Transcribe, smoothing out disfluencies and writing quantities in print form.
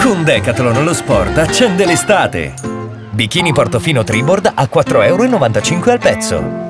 Con Decathlon lo sport accende l'estate. Bikini Portofino Tribord a 4,95 € al pezzo.